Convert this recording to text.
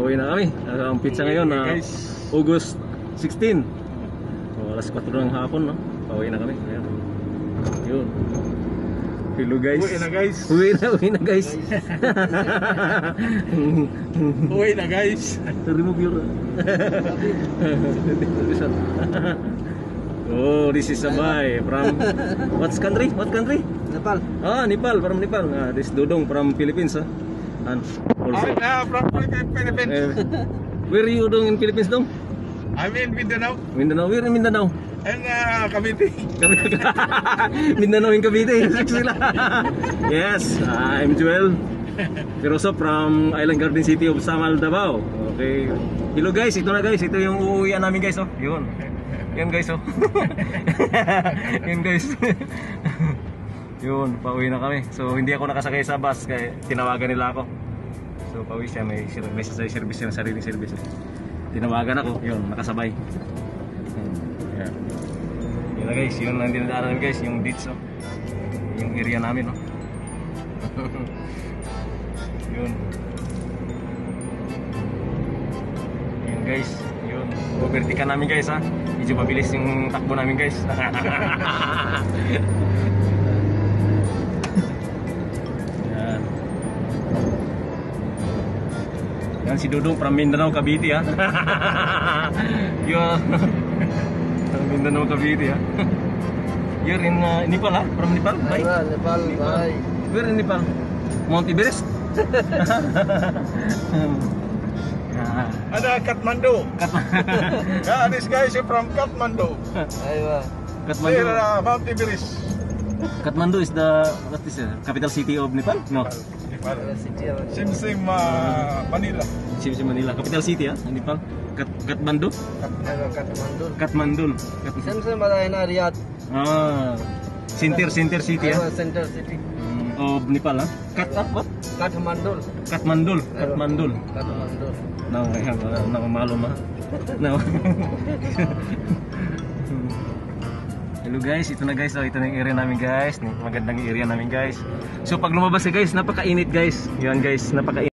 pauwi na kami. Ang pizza ngayon na August 16. So, alas 4 ng hapon, no? Pauwi na kami. Ayan. Yun. Hello guys. Uwi na guys. Uwi na guys. Uwi na guys. Remove your. Oh, this is Sabay from what country? What country? Nepal. Ah, Nepal, from Nepal. This Dodong from Philippines, and also. From Philippines. Where are you doing in Philippines, Dong? I'm in Mindanao. Mindanao, where in Mindanao? And Cavite. Mindanao in Cavite. Sila. Yes, I'm Joel Piroso from Island Garden City of Samal, Davao. Okay. Hello guys, ito na guys. Ito yung uuwian namin guys, oh. Yun. Yan guys, oh. Yan guys. Yun, pauwi na kami. So hindi ako nakasakay sa bus kaya tinawagan nila ako. So pauwi siya, may service siya, sariling service. Tinawagan ako, yun, nakasabay. Yan. Yun na guys, yun ang dinadaanan guys, yung ditso. Yung area namin, no. Yun. Yun guys, yun. Overtikan namin guys, ha. Medyo mabilis yung takbo namin guys. Yan. Yan si Dudong from Mindanao, Cavite, ha. Yun. Mindanao, Cavite, ha. You're in Nepal, ha? From Nepal? Bye. Nepal, bye. Where in Nepal? Mount Everest? Ada Kathmandu. Yeah, this guy is from Kathmandu. Aywa. Kathmandu. There, Mount Everest. Kathmandu is the what is it? Capital city of Nepal? No. Nepal. City of Sim Manila. Sim Manila. Capital city, ha? Nepal. Kathmandu. Kathmandu. Kathmandu. Sim ada na Riyadh. Ah. Center city, ha? Aywa, center city. Of Nepal, ha? What? Kathmandu. Kathmandu. Kathmandu. No, malum, ha? No. Hello guys, ito na guys, oh, ito na yung area namin guys. Magandang area namin guys. So pag lumabas ka guys, napakainit guys. Yan guys, napakainit.